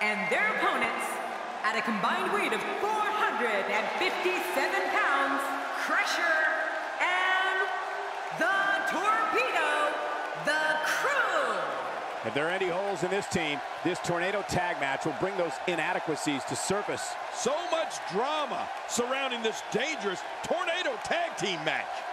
And their opponents, at a combined weight of 457 pounds, Crusher and the Torpedo, the Crew. If there are any holes in this team, this Tornado tag match will bring those inadequacies to surface. So much drama surrounding this dangerous Tornado tag team match.